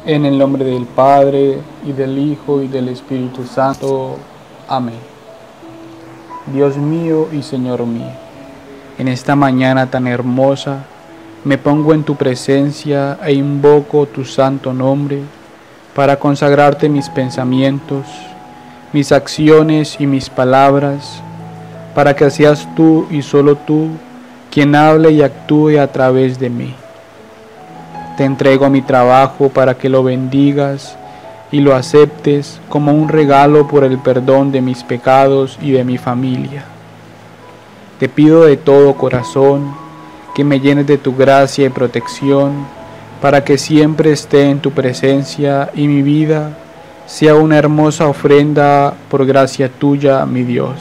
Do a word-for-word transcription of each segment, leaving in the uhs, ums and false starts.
En el nombre del Padre, y del Hijo, y del Espíritu Santo. Amén. Dios mío y Señor mío, en esta mañana tan hermosa, me pongo en tu presencia e invoco tu santo nombre para consagrarte mis pensamientos, mis acciones y mis palabras, para que seas tú y solo tú quien hable y actúe a través de mí. Te entrego mi trabajo para que lo bendigas y lo aceptes como un regalo por el perdón de mis pecados y de mi familia. Te pido de todo corazón que me llenes de tu gracia y protección para que siempre esté en tu presencia y mi vida sea una hermosa ofrenda por gracia tuya, mi Dios.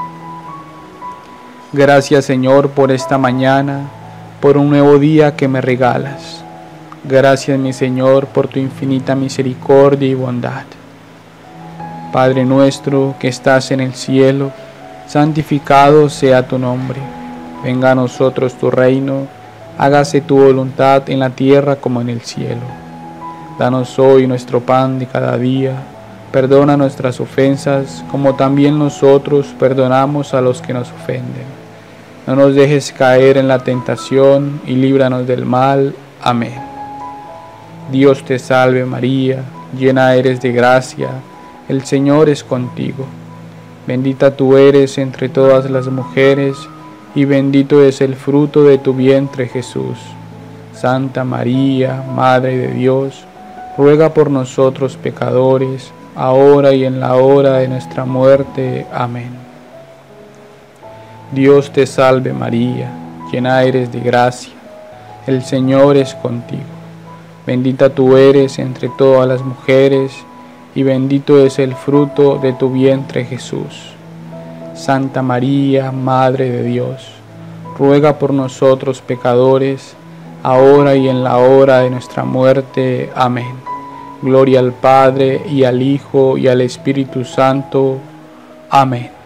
Gracias, Señor, por esta mañana, por un nuevo día que me regalas. Gracias, mi Señor, por tu infinita misericordia y bondad. Padre nuestro que estás en el cielo, santificado sea tu nombre. Venga a nosotros tu reino, hágase tu voluntad en la tierra como en el cielo. Danos hoy nuestro pan de cada día, perdona nuestras ofensas, como también nosotros perdonamos a los que nos ofenden. No nos dejes caer en la tentación y líbranos del mal. Amén. Dios te salve María, llena eres de gracia, el Señor es contigo. Bendita tú eres entre todas las mujeres, y bendito es el fruto de tu vientre Jesús. Santa María, Madre de Dios, ruega por nosotros pecadores, ahora y en la hora de nuestra muerte. Amén. Dios te salve María, llena eres de gracia, el Señor es contigo. Bendita tú eres entre todas las mujeres, y bendito es el fruto de tu vientre Jesús. Santa María, Madre de Dios, ruega por nosotros pecadores, ahora y en la hora de nuestra muerte. Amén. Gloria al Padre, y al Hijo, y al Espíritu Santo. Amén.